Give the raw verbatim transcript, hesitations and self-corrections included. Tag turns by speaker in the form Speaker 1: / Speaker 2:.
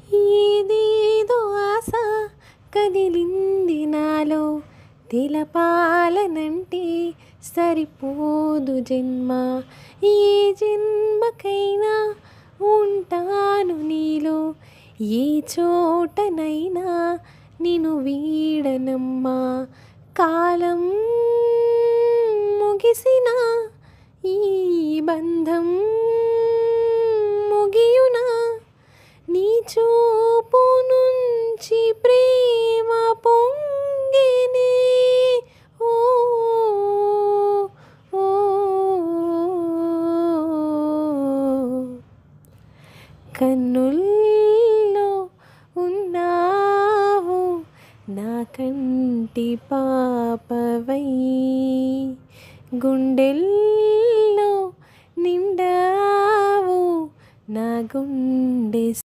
Speaker 1: ఏదేదో ఆశ కదిలింది నాలో, తెలపాలనంటే సరిపోదు జన్మ. ఏ జన్మకైనా ఉంటాను నీలో, ఏ చోటనైనా నిన్ను వీడనమ్మా. కాలం ముగిసిన ఈ బంధం ముగియునా, నీ చూపు నుంచి ప్రేమ పొంగినే. ఓ ఓ కన్నుల్లో ఉన్నావు నా కంటి పాపవై, గుండెల్లో నిండావు నా గుండె